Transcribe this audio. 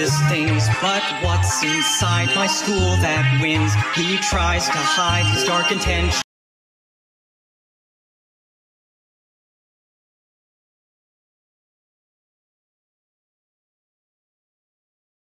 malicious things, but what's inside my school that wins? He tries to hide his dark intentions.